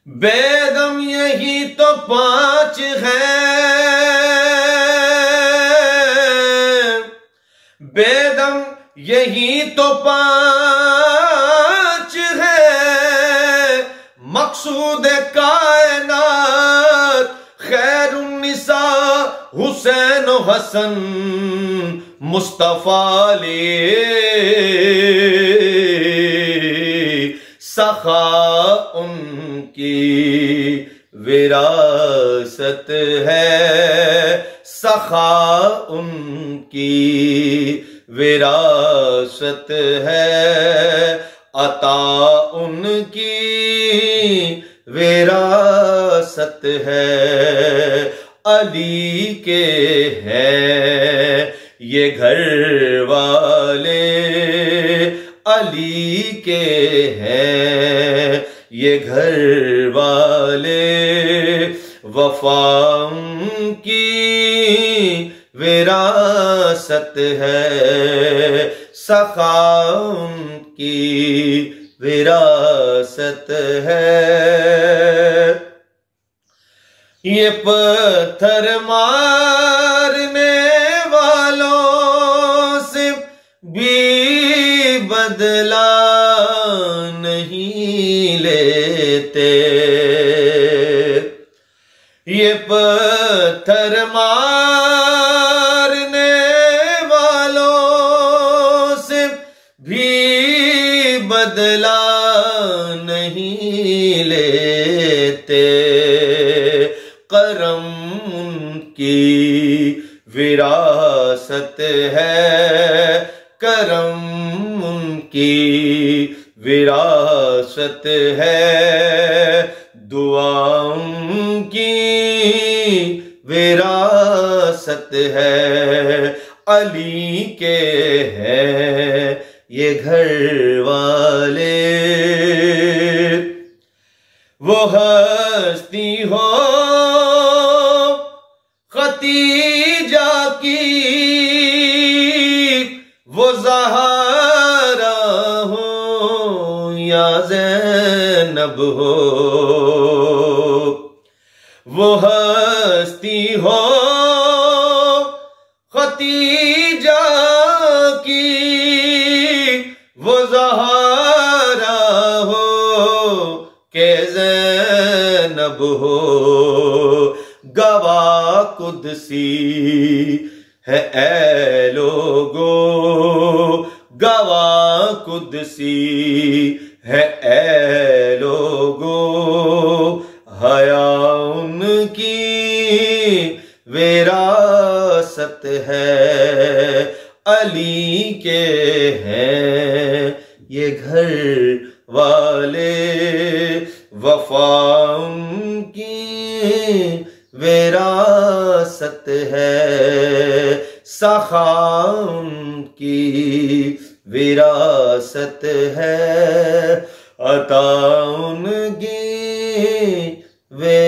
बेदम यही तो पांच है, बेदम यही तो पांच है, मकसूद कायनात खैरुन्निसा हुसैन हसन मुस्तफा ले सखा उनकी विरासत है, सखा उनकी विरासत है, अता उनकी विरासत है। अली के हैं ये घर वाले, अली के हैं ये घर वाले, वफा की विरासत है, सखा उनकी विरासत है। ये पत्थर मारने वालों से भी बदला नहीं लेते, ये पत्थर मारने वालों से भी बदला नहीं लेते, करम उनकी विरासत है, करम उनकी विरासत है, दुआओं की विरासत है। अली के हैं ये घर वाले, वो हस्ती हो खतीजा की, वो ज़हरा हो या ज़ैनब हो, वो हस्ती हो खतीजा की, वो ज़हरा हो के ज़ैनब हो, गवाह कुदसी है ऐ लोगो, गवाह कुदसी है ऐ लोगो, हया उनकी विरासत है। अली के हैं ये घर वाले, वफा उनकी विरासत है, सखा उनकी विरासत है, अता उनकी